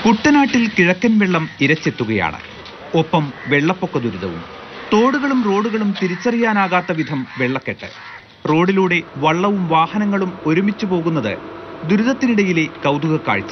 കുട്ടനാട്ടിൽ കിഴക്കൻ വെള്ളം ഇരച്ചെത്തുകയാണ്. ഒപ്പം വെള്ളപ്പൊക്ക ദുരിതവും. തോടുകളും റോഡുകളും തിരിച്ചറിയാനാകാത്ത വിധം വെള്ളക്കെട്ട്. റോഡിലൂടെ വള്ളവും വാഹനങ്ങളും ഒരുമിച്ചു പോകുന്നത് ദുരിതത്തിനിടയിലെ കൗതുക കാഴ്ച.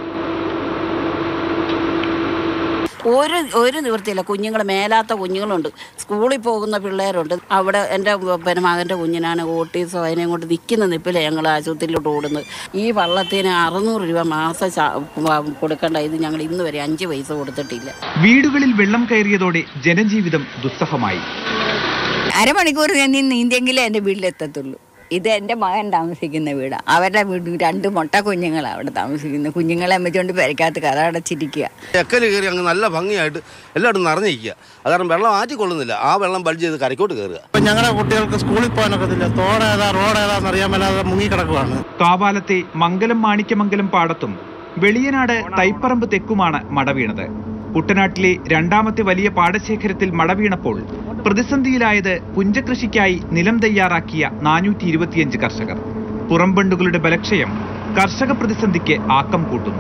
ഒരു നിവൃത്തിയില്ല. കുഞ്ഞുങ്ങൾ, മേലാത്ത കുഞ്ഞുങ്ങളുണ്ട്, സ്കൂളിൽ പോകുന്ന പിള്ളേരുണ്ട്. അവിടെ എൻ്റെ മകൻ്റെ കുഞ്ഞിനാണ് ഓട്ടീസോ, അതിനെ കൊണ്ട് നിൽക്കുന്ന നിപ്പിലെ ഞങ്ങൾ ആശുപത്രിയിലോട്ട് ഓടുന്നത്. ഈ വള്ളത്തിന് 600 രൂപ മാസം കൊടുക്കേണ്ട ഇത് ഞങ്ങൾ ഇന്ന് വരെ 5 പൈസ കൊടുത്തിട്ടില്ല. വീടുകളിൽ വെള്ളം കയറിയതോടെ ജനജീവിതം ദുസ്സഹമായി. അരമണിക്കൂർ ഞാൻ നീന്തിയെങ്കിലേ എൻ്റെ വീട്ടിലെത്തത്തുള്ളൂ. ഇത് എൻ്റെ മകൻ താമസിക്കുന്ന വീടാണ്. അവരുടെ വീട് 2 മൊട്ട കുഞ്ഞുങ്ങളാണ് അവിടെ താമസിക്കുന്നത്. കുഞ്ഞുങ്ങളെ അമ്മച്ചുകൊണ്ട് പെരക്കകത്ത് കഥ അടച്ചിരിക്കുക. എക്കല് കയറി അങ്ങ് നല്ല ഭംഗിയായിട്ട് എല്ലായിടും നിറഞ്ഞിരിക്കുക. അതാണ് വെള്ളം ആറ്റിക്കൊള്ളുന്നില്ല. ആ വെള്ളം ബൾജ് ചെയ്ത് കരക്കോട്ട് കയറുക. ഇപ്പം ഞങ്ങളുടെ കുട്ടികൾക്ക് സ്കൂളിൽ പോകാനൊക്കത്തില്ല. തോടേതാ റോഡേതാന്ന് അറിയാൻ മേലാതെ മുങ്ങിക്കിടക്കുവാണ്. കാവാലത്തെ മംഗലം മാണിക്യമംഗലം പാടത്തും വെളിയനാട് തൈപ്പറമ്പ് തെക്കുമാണ് മട വീണത്. കുട്ടനാട്ടിലെ 2ാമത്തെ വലിയ പാടശേഖരത്തിൽ മട വീണപ്പോൾ പ്രതിസന്ധിയിലായത് പുഞ്ചകൃഷിക്കായി നിലം തയ്യാറാക്കിയ 425 കർഷകർ. പുറംബണ്ടുകളുടെ ബലക്ഷയം കർഷക പ്രതിസന്ധിക്ക് ആക്കം കൂട്ടുന്നു.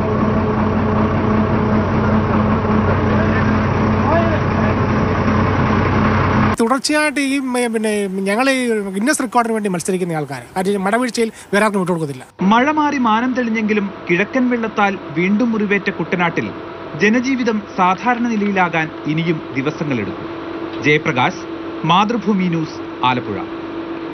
തുടർച്ചയായിട്ട് ഈ ഞങ്ങൾ ഗിന്നസ് റെക്കോർഡിന് വേണ്ടി മത്സരിക്കുന്ന ആൾക്കാർ മടവീഴ്ചയിൽ വേറെ ആർക്കും വിട്ടുകൊടുക്കത്തില്ല. മഴ മാറി മാനം തെളിഞ്ഞെങ്കിലും കിഴക്കൻ വെള്ളത്താൽ വീണ്ടും മുറിവേറ്റ കുട്ടനാട്ടിൽ ജനജീവിതം സാധാരണ നിലയിലാകാൻ ഇനിയും ദിവസങ്ങളെടുക്കും. ജയപ്രകാശ്, മാതൃഭൂമി ന്യൂസ്, ആലപ്പുഴ.